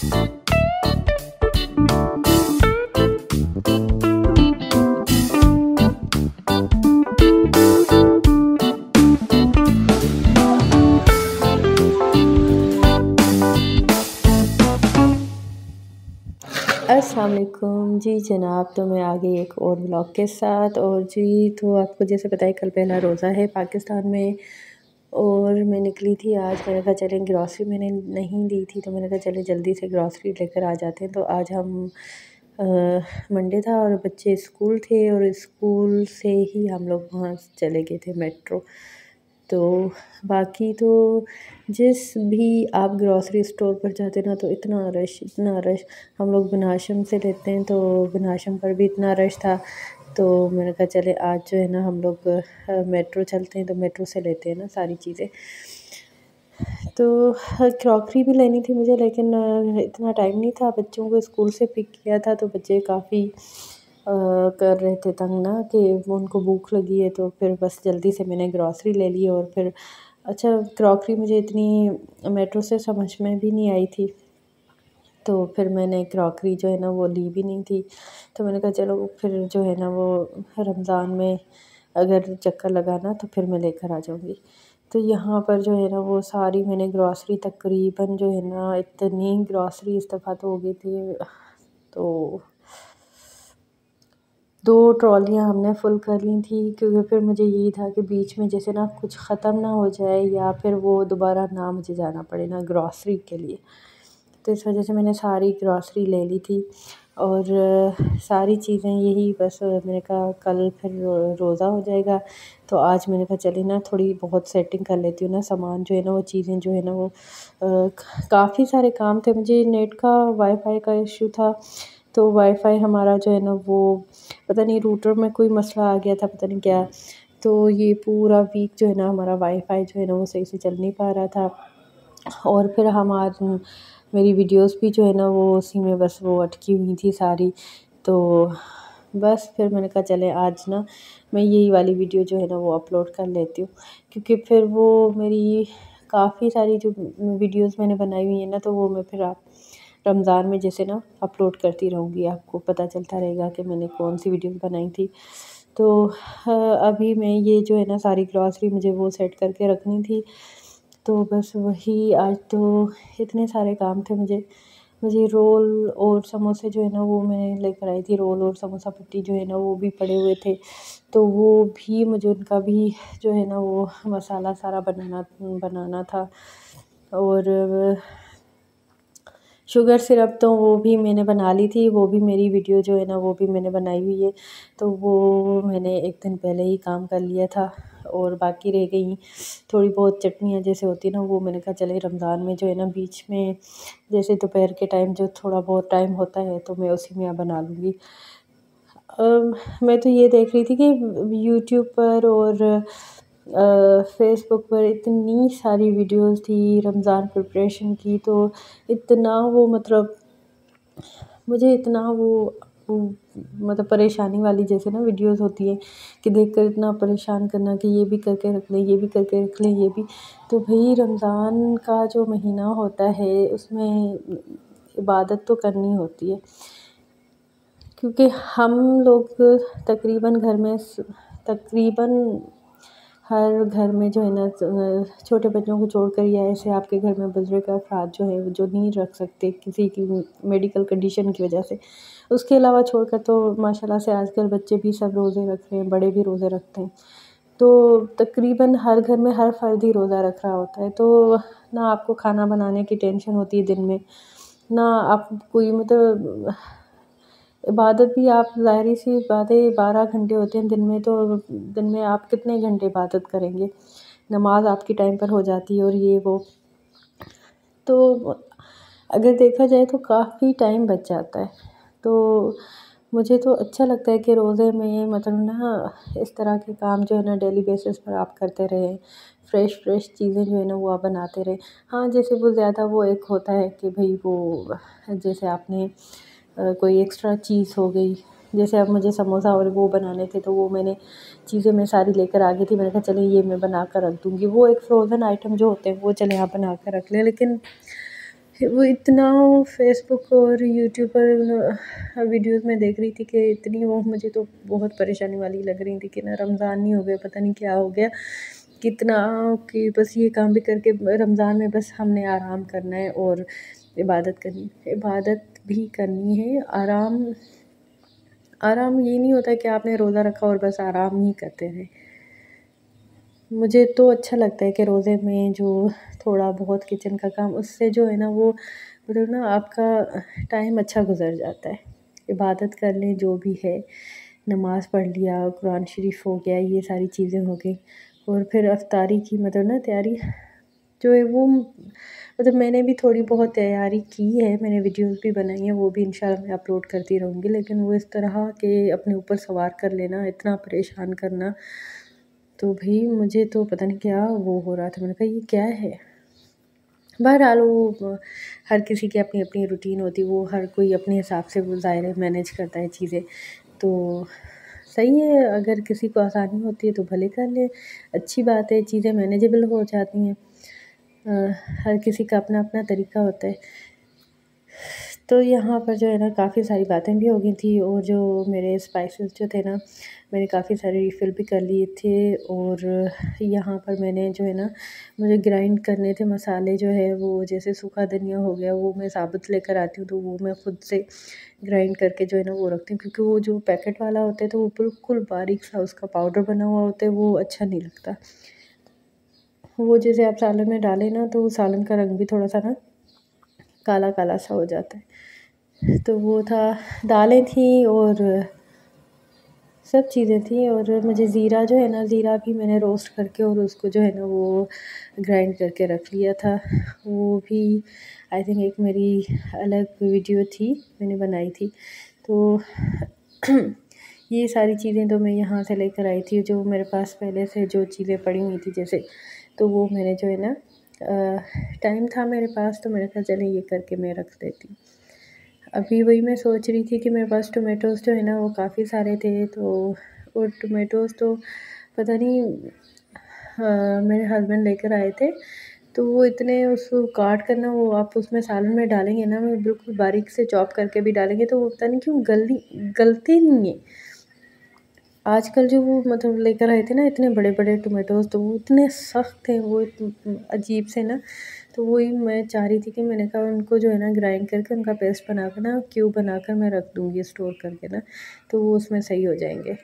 अस्सलाम वालेकुम जी जनाब। तो मैं आ गई एक और व्लॉग के साथ। और जी तो आपको जैसे पता है कल पहला रोज़ा है पाकिस्तान में, और मैं निकली थी आज। मैंने कहा चलें, ग्रॉसरी मैंने नहीं ली थी तो मैंने कहा चले जल्दी से ग्रॉसरी लेकर आ जाते हैं। तो आज हम मंडे था और बच्चे स्कूल थे, और स्कूल से ही हम लोग वहाँ चले गए थे मेट्रो। तो बाकी तो जिस भी आप ग्रॉसरी स्टोर पर जाते ना तो इतना रश। हम लोग बिनाशम से लेते हैं तो बिनाशम पर भी इतना रश था। तो मैंने कहा चले आज जो है ना हम लोग मेट्रो चलते हैं, तो मेट्रो से लेते हैं ना सारी चीज़ें। तो क्रॉकरी भी लेनी थी मुझे, लेकिन इतना टाइम नहीं था। बच्चों को स्कूल से पिक किया था तो बच्चे काफ़ी कर रहे थे तंग ना, कि वो उनको भूख लगी है। तो फिर बस जल्दी से मैंने ग्रॉसरी ले ली। और फिर अच्छा, क्रॉकरी मुझे इतनी मेट्रो से समझ में भी नहीं आई थी, तो फिर मैंने क्रॉकरी जो है ना वो ली भी नहीं थी। तो मैंने कहा चलो फिर जो है ना वो रमज़ान में अगर चक्कर लगाना तो फिर मैं लेकर आ जाऊँगी। तो यहाँ पर जो है ना वो सारी मैंने ग्रॉसरी तकरीबन जो है ना इतनी ग्रॉसरी इस दफ़ा तो हो गई थी, तो 2 ट्रॉलियाँ हमने फ़ुल कर ली थी। क्योंकि फिर मुझे यही था कि बीच में जैसे ना कुछ ख़त्म ना हो जाए, या फिर वो दोबारा ना मुझे जाना पड़े ना ग्रॉसरी के लिए। तो इस वजह से मैंने सारी ग्रॉसरी ले ली थी। और सारी चीज़ें यही बस मैंने कहा कल फिर रोज़ा हो जाएगा, तो आज मैंने कहा चलिए ना थोड़ी बहुत सेटिंग कर लेती हूँ ना, सामान जो है ना वो चीज़ें जो है ना वो काफ़ी सारे काम थे। मुझे नेट का वाईफ़ाई का इशू था, तो वाईफ़ाई हमारा जो है ना वो पता नहीं रूटर में कोई मसला आ गया था, पता नहीं क्या। तो ये पूरा वीक जो है ना हमारा वाईफ़ाई जो है ना वो सही से चल नहीं पा रहा था। और फिर मेरी वीडियोस भी जो है ना वो उसी में बस वो अटकी हुई थी सारी। तो बस फिर मैंने कहा चले आज ना मैं यही वाली वीडियो जो है ना वो अपलोड कर लेती हूँ, क्योंकि फिर वो मेरी काफ़ी सारी जो वीडियोस मैंने बनाई हुई है ना, तो वो मैं फिर आप रमज़ान में जैसे ना अपलोड करती रहूँगी, आपको पता चलता रहेगा कि मैंने कौन सी वीडियोस बनाई थी। तो अभी मैं ये जो है ना सारी ग्रॉसरी मुझे वो सेट करके रखनी थी। तो बस वही आज तो इतने सारे काम थे मुझे रोल और समोसे जो है ना वो मैं लेकर आई थी। रोल और समोसा पट्टी जो है ना वो भी पड़े हुए थे, तो वो भी मुझे उनका भी जो है ना वो मसाला सारा बनाना था। और शुगर सिरप तो वो भी मैंने बना ली थी, वो भी मेरी वीडियो जो है ना वो भी मैंने बनाई हुई है। तो वो मैंने एक दिन पहले ही काम कर लिया था, और बाकी रह गई थोड़ी बहुत चटनियाँ जैसे होती है ना, वो मैंने कहा चले रमज़ान में जो है ना बीच में जैसे दोपहर के टाइम जो थोड़ा बहुत टाइम होता है तो मैं उसी में बना लूँगी। मैं तो ये देख रही थी कि यूट्यूब पर और फ़ेसबुक पर इतनी सारी वीडियोस थी रमज़ान प्रिपरेशन की, तो इतना वो मतलब मुझे इतना वो मतलब परेशानी वाली जैसे ना वीडियोस होती है कि देखकर इतना परेशान करना कि ये भी करके रख लें, ये भी करके रख लें, ये भी। तो भई रमज़ान का जो महीना होता है उसमें इबादत तो करनी होती है, क्योंकि हम लोग तकरीबन हर घर में जो है ना छोटे बच्चों को छोड़कर, या ऐसे आपके घर में बुज़ुर्ग अफ़राद जो है जो नहीं रख सकते किसी की मेडिकल कंडीशन की वजह से, उसके अलावा छोड़कर तो माशाल्लाह से आजकल बच्चे भी सब रोज़े रख रहे हैं, बड़े भी रोज़े रखते हैं। तो तकरीबन हर घर में हर फ़र्द ही रोज़ा रख रहा होता है, तो ना आपको खाना बनाने की टेंशन होती है दिन में, ना आप कोई मतलब इबादत भी आप ज़ाहिर-सी बात है 12 घंटे होते हैं दिन में, तो दिन में आप कितने घंटे इबादत करेंगे? नमाज़ आपकी टाइम पर हो जाती है और ये वो। तो अगर देखा जाए तो काफ़ी टाइम बच जाता है। तो मुझे तो अच्छा लगता है कि रोज़े में मतलब ना इस तरह के काम जो है ना डेली बेसिस पर आप करते रहें। फ्रेश चीज़ें जो है ना वो आप बनाते रहें। हाँ, जैसे वो ज़्यादा वो एक होता है कि भई वो जैसे आपने कोई एक्स्ट्रा चीज़ हो गई, जैसे अब मुझे समोसा और वो बनाने थे, तो वो मैंने चीज़ें मैं सारी लेकर आ गई थी। मैंने कहा चलिए ये मैं बना कर रख दूँगी। वो एक फ्रोज़न आइटम जो होते हैं वो चले आप बना कर रख लें। लेकिन वो इतना फ़ेसबुक और यूट्यूब पर वीडियोज़ में देख रही थी कि इतनी वो मुझे तो बहुत परेशानी वाली लग रही थी कि ना रमज़ान नहीं हो गया, पता नहीं क्या हो गया, कितना कि बस ये काम भी करके रमज़ान में बस हमने आराम करना है और इबादत भी करनी है। आराम ये नहीं होता कि आपने रोज़ा रखा और बस आराम ही करते रहें। मुझे तो अच्छा लगता है कि रोज़े में जो थोड़ा बहुत किचन का काम, उससे जो है ना वो मतलब ना आपका टाइम अच्छा गुज़र जाता है। इबादत कर लें जो भी है, नमाज़ पढ़ लिया, कुरान शरीफ हो गया, ये सारी चीज़ें हो गई और फिर इफ्तारी की मतलब ना तैयारी जो है वो मतलब मैंने भी थोड़ी बहुत तैयारी की है, मैंने वीडियोज़ भी बनाई हैं, वो भी इंशाल्लाह मैं अपलोड करती रहूँगी। लेकिन वो इस तरह के अपने ऊपर सवार कर लेना, इतना परेशान करना, तो भई मुझे तो पता नहीं क्या वो हो रहा था। मैंने कहा ये क्या है? बहरहाल वो हर किसी की अपनी-अपनी रूटीन होती है, वो हर कोई अपने हिसाब से वो ज़ाहिर है मैनेज करता है चीज़ें। तो सही है, अगर किसी को आसानी होती है तो भले कर ले, अच्छी बात है, चीज़ें मैनेजेबल हो जाती हैं। हर किसी का अपना-अपना तरीका होता है। तो यहाँ पर जो है ना काफ़ी सारी बातें भी हो गई थी और जो मेरे स्पाइसेस जो थे ना, मैंने काफ़ी सारे रिफ़िल भी कर लिए थे और यहाँ पर मैंने जो है ना मुझे ग्राइंड करने थे मसाले जो है वो, जैसे सूखा धनिया हो गया वो मैं साबुत लेकर आती हूँ, तो वो मैं ख़ुद से ग्राइंड करके जो है ना वो रखती हूँ, क्योंकि वो जो पैकेट वाला होता है तो वो बिल्कुल बारीक सा उसका पाउडर बना हुआ होता है, वो अच्छा नहीं लगता। वो जैसे आप सालन में डालें ना तो सालन का रंग भी थोड़ा-सा ना काला-काला सा हो जाता है। तो वो था, दालें थी और सब चीज़ें थी और मुझे ज़ीरा जो है ना, ज़ीरा भी मैंने रोस्ट करके और उसको जो है ना वो ग्राइंड करके रख लिया था। वो भी आई थिंक एक मेरी अलग वीडियो थी, मैंने बनाई थी। तो ये सारी चीज़ें तो मैं यहाँ से लेकर आई थी, जो मेरे पास पहले से जो चीज़ें पड़ी हुई थी जैसे, तो वो मैंने जो है ना टाइम था मेरे पास तो मैंने कहा चलें ये करके मैं रख देती हूँ। अभी वही मैं सोच रही थी कि मेरे पास टोमेटोज़ जो है ना वो काफ़ी सारे थे, तो वो टोमेटोज़ तो पता नहीं मेरे हस्बैंड लेकर आए थे, तो वो इतने उसको काट कर ना वो आप उसमें सालन में डालेंगे ना, वो बिल्कुल बारीक से चॉप करके भी डालेंगे तो वो पता नहीं क्यों गलते नहीं हैं। आजकल जो वो मतलब लेकर आए थे ना इतने बड़े-बड़े टोमेटोज़, तो वो इतने सख्त थे, वो अजीब से ना, तो वही मैं चाह रही थी कि मैंने कहा उनको जो है ना ग्राइंड करके उनका पेस्ट बनाकर ना क्यूब बनाकर मैं रख दूँगी स्टोर करके ना, तो वो उसमें सही हो जाएँगे।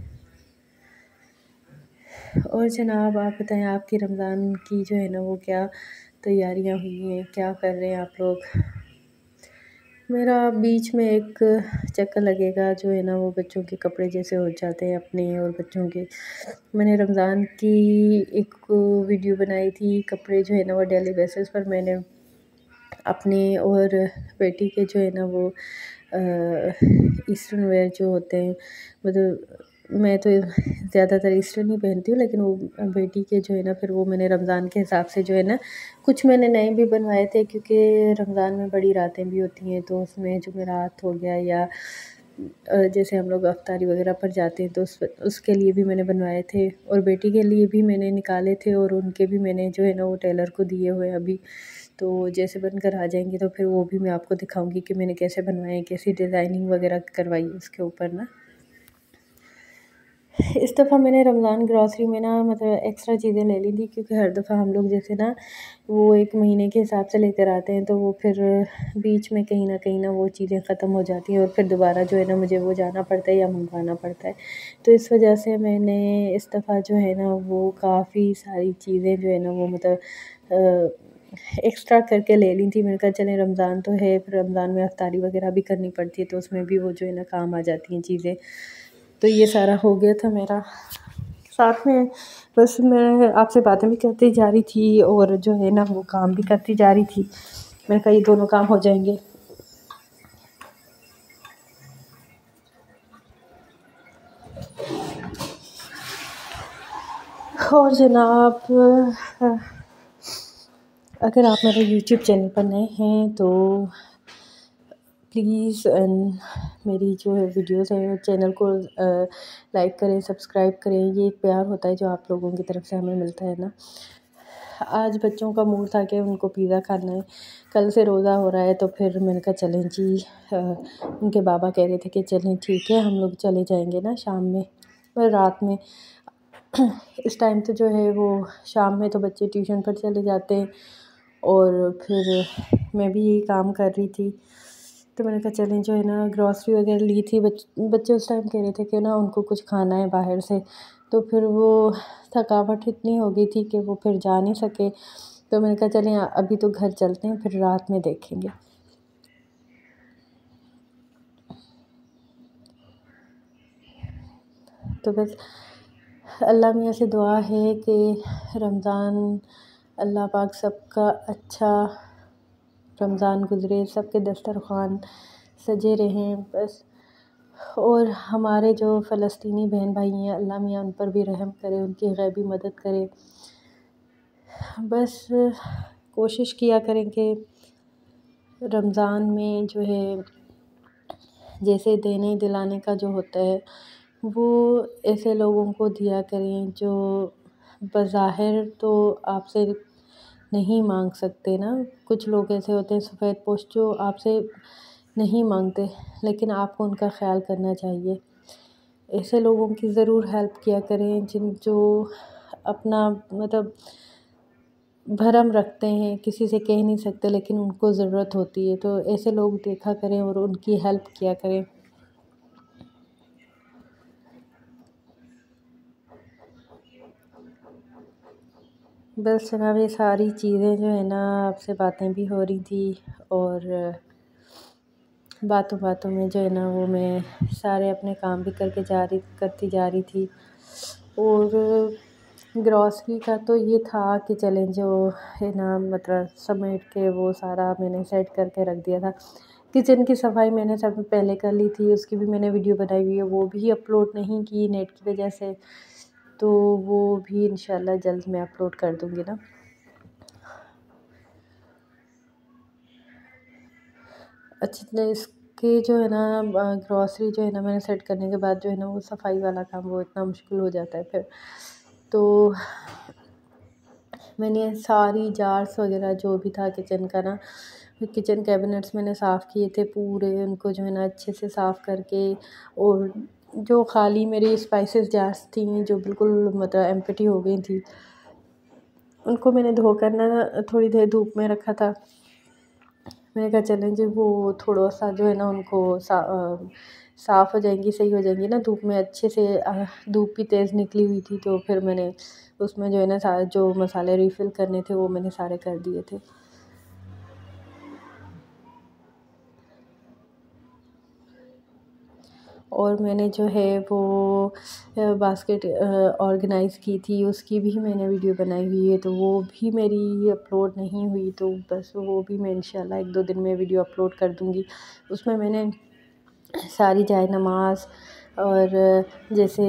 और जनाब आप बताएँ, आपकी रमज़ान की जो है ना वो क्या तैयारियाँ हुई हैं? क्या कर रहे हैं आप लोग? मेरा बीच में एक चक्कर लगेगा जो है ना वो बच्चों के कपड़े जैसे हो जाते हैं अपने और बच्चों के। मैंने रमज़ान की एक वीडियो बनाई थी, कपड़े जो है ना वो डेली बेसिस पर मैंने अपने और बेटी के जो है ना वो ईस्टर्न वेयर जो होते हैं, मतलब मैं तो ज़्यादातर ईस्टर्न ही पहनती हूँ, लेकिन वो बेटी के जो है ना फिर वो मैंने रमज़ान के हिसाब से जो है ना कुछ मैंने नए भी बनवाए थे, क्योंकि रमज़ान में बड़ी रातें भी होती हैं, तो उसमें जुमेरात हो गया या जैसे हम लोग अफ्तारी वगैरह पर जाते हैं तो उसके लिए भी मैंने बनवाए थे और बेटी के लिए भी मैंने निकाले थे और उनके भी मैंने जो है ना वो टेलर को दिए हुए हैं अभी। तो जैसे बनकर आ जाएँगे तो फिर वो भी मैं आपको दिखाऊँगी कि मैंने कैसे बनवाए, कैसी डिज़ाइनिंग वगैरह करवाई उसके ऊपर ना। इस दफ़ा मैंने रमज़ान ग्रॉसरी में ना मतलब एक्स्ट्रा चीज़ें ले ली थी, क्योंकि हर दफ़ा हम लोग जैसे ना वो 1 महीने के हिसाब से लेकर आते हैं, तो वो फिर बीच में कहीं न कहीं ना वो चीज़ें ख़त्म हो जाती हैं और फिर दोबारा जो है ना मुझे वो जाना पड़ता है या मँगवाना पड़ता है। तो इस वजह से मैंने इस दफ़ा जो है ना वो काफ़ी सारी चीज़ें जो है ना वो मतलब एक्स्ट्रा करके ले ली थी। मैंने कहा चलें रमज़ान तो है, फिर रमज़ान में इफ्तारी वगैरह भी करनी पड़ती है, तो उसमें भी वो जो है ना काम आ जाती हैं चीज़ें। तो ये सारा हो गया था मेरा। साथ में बस मैं आपसे बातें भी करती जा रही थी और जो है ना वो काम भी करती जा रही थी। मैंने कहा ये दोनों काम हो जाएँगे। और जनाब अगर आप मेरे यूट्यूब चैनल पर नए हैं तो प्लीज़ मेरी जो है वीडियोज़ हैं चैनल को लाइक करें, सब्सक्राइब करें। ये एक प्यार होता है जो आप लोगों की तरफ से हमें मिलता है ना। आज बच्चों का मूड था कि उनको पिज़्ज़ा खाना है, कल से रोज़ा हो रहा है, तो फिर मैंने कहा चलें जी। उनके बाबा कह रहे थे कि चलें ठीक है, हम लोग चले जाएंगे ना शाम में और रात में। इस टाइम तो जो है वो शाम में तो बच्चे ट्यूशन पर चले जाते हैं और फिर मैं भी यही काम कर रही थी। तो मैंने कहा चलें जो है ना ग्रॉसरी वगैरह ली थी। बच्चे उस टाइम कह रहे थे कि ना उनको कुछ खाना है बाहर से, तो फिर वो थकावट इतनी हो गई थी कि वो फिर जा नहीं सके। तो मैंने कहा चलें अभी तो घर चलते हैं, फिर रात में देखेंगे। तो बस अल्लाह मियाँ से दुआ है कि रमज़ान अल्लाह पाक सबका अच्छा रमज़ान गुज़रे, सबके दस्तरख़्वान सजे रहें बस। और हमारे जो फ़लस्तीनी बहन भाई हैं, अल्लाह मियाँ उन पर भी रहम करे, उनकी ग़ैबी मदद करे। बस कोशिश किया करें कि रमज़ान में जो है जैसे देने दिलाने का जो होता है वो ऐसे लोगों को दिया करें जो बज़ाहिर तो आपसे नहीं मांग सकते ना। कुछ लोग ऐसे होते हैं सफ़ेद पोश जो आपसे नहीं मांगते, लेकिन आपको उनका ख़्याल करना चाहिए। ऐसे लोगों की ज़रूर हेल्प किया करें जो अपना मतलब भरम रखते हैं, किसी से कह नहीं सकते लेकिन उनको ज़रूरत होती है, तो ऐसे लोग देखा करें और उनकी हेल्प किया करें। बस जनाब ये सारी चीज़ें जो है ना आपसे बातें भी हो रही थी और बातों बातों में जो है ना वो मैं सारे अपने काम भी करती जा रही थी। और ग्रॉसरी का तो ये था कि चलें जो है ना मतलब समेट के वो सारा मैंने सेट करके रख दिया था। किचन की सफाई मैंने सब पहले कर ली थी, उसकी भी मैंने वीडियो बनाई हुई है, वो भी अपलोड नहीं की नेट की वजह से, तो वो भी इंशाल्लाह जल्द मैं अपलोड कर दूँगी ना। अच्छा तो इसके जो है ना ग्रॉसरी जो है ना मैंने सेट करने के बाद जो है ना वो सफाई वाला काम वो इतना मुश्किल हो जाता है फिर। तो मैंने सारी जार्स वगैरह जो भी था किचन का ना, किचन कैबिनेट्स मैंने साफ़ किए थे पूरे, उनको जो है ना अच्छे से साफ़ करके, और जो खाली मेरी स्पाइसेस जार्स थी जो बिल्कुल मतलब एम्प्टी हो गई थी, उनको मैंने धोकर ना थोड़ी देर धूप में रखा था। मैंने कहा चलें जी वो थोड़ा सा जो है ना उनको साफ़ हो जाएंगी, सही हो जाएंगी ना धूप में अच्छे से। धूप भी तेज़ निकली हुई थी, तो फिर मैंने उसमें जो है ना सारे जो मसाले रिफ़िल करने थे वो मैंने सारे कर दिए थे। और मैंने जो है वो बास्केट ऑर्गेनाइज़ की थी, उसकी भी मैंने वीडियो बनाई हुई है, तो वो भी मेरी अपलोड नहीं हुई, तो बस वो भी मैं इंशाल्लाह 1-2 दिन में वीडियो अपलोड कर दूँगी। उसमें मैंने सारी जाए नमाज़ और जैसे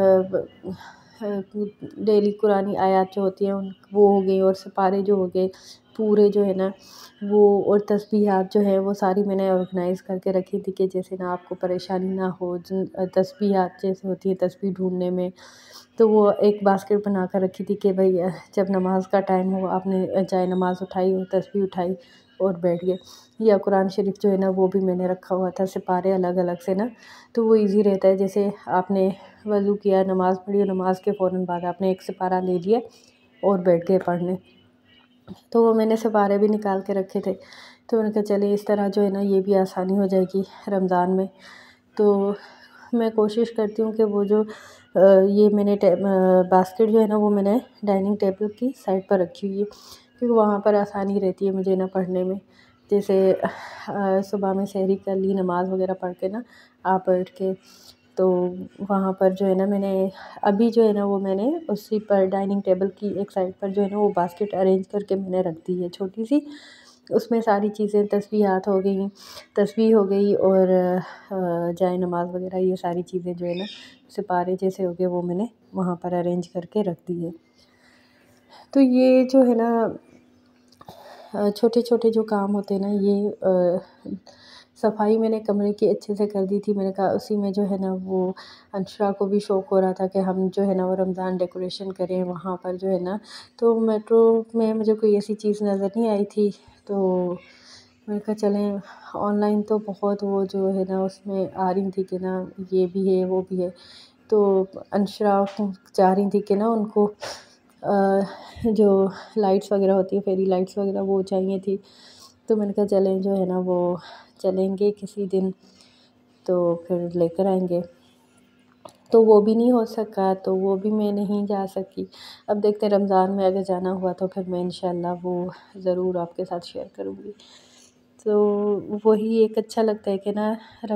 डेली कुरानी आयत जो होती हैं वो हो गई, और सिपारे जो हो गए पूरे जो है ना वो, और तस्बीहात जो है वो सारी मैंने ऑर्गेनाइज़ करके रखी थी कि जैसे ना आपको परेशानी ना हो। जिन तस्बीहात जैसे होती है तस्बीह ढूँढने में, तो वो एक बास्केट बना कर रखी थी कि भाई जब नमाज़ का टाइम हो आपने जाए नमाज़ उठाई और तस्बीह उठाई और बैठ गए। या कुरान शरीफ जो है ना वो भी मैंने रखा हुआ था सिपारे अलग अलग से ना, तो वो ईज़ी रहता है। जैसे आपने वज़ू किया, नमाज़ पढ़ी और नमाज़ के फ़ौरन बाद आपने एक सिपारा ले लिया और बैठ गए पढ़ने, तो वो मैंने सिपारे भी निकाल के रखे थे। तो मैंने कहा चलिए इस तरह जो है ना ये भी आसानी हो जाएगी रमज़ान में। तो मैं कोशिश करती हूँ कि वो जो ये मैंने बास्केट जो है ना वो मैंने डाइनिंग टेबल की साइड पर रखी हुई है, क्योंकि वहाँ पर आसानी रहती है मुझे ना पढ़ने में। जैसे सुबह में सहरी कर ली, नमाज़ वगैरह पढ़ के ना आप बैठ के, तो वहाँ पर जो है ना मैंने अभी जो है ना वो मैंने उसी पर डाइनिंग टेबल की एक साइड पर जो है ना वो बास्केट अरेंज करके मैंने रख दी है छोटी सी। उसमें सारी चीज़ें तस्बीहात हो गई, तस्बीह हो गई और जाए नमाज़ वगैरह ये सारी चीज़ें जो है ना सिपारे जैसे हो गए वो मैंने वहाँ पर अरेंज करके रख दी है। तो ये जो है ना छोटे छोटे जो काम होते हैं ना ये सफाई मैंने कमरे की अच्छे से कर दी थी। मैंने कहा उसी में जो है ना वो अंशरा को भी शौक़ हो रहा था कि हम जो है ना वो रमज़ान डेकोरेशन करें वहाँ पर जो है ना। तो मेट्रो में मुझे कोई ऐसी चीज़ नज़र नहीं आई थी, तो मैंने कहा चलें ऑनलाइन तो बहुत वो जो है ना उसमें आ रही थी कि ना ये भी है वो भी है। तो अंशरा चाह रही थी कि ना उनको जो लाइट्स वगैरह होती है फेरी लाइट्स वगैरह वो चाहिए थी। तो मैंने कहा चलें जो है ना वो चलेंगे किसी दिन तो फिर लेकर आएंगे। तो वो भी नहीं हो सका, तो वो भी मैं नहीं जा सकी। अब देखते हैं रमज़ान में अगर जाना हुआ तो फिर मैं इंशाल्लाह वो ज़रूर आपके साथ शेयर करूँगी। तो वही एक अच्छा लगता है कि ना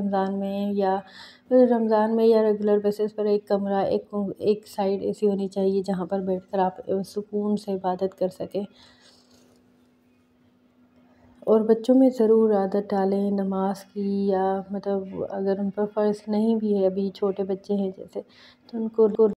रमज़ान में या रेगुलर बेसिस पर एक कमरा एक साइड ऐसी होनी चाहिए जहाँ पर बैठकर आप सुकून से इबादत कर सकें। और बच्चों में ज़रूर आदत डालें नमाज़ की, या मतलब अगर उन पर फ़र्ज़ नहीं भी है, अभी छोटे बच्चे हैं जैसे, तो उनको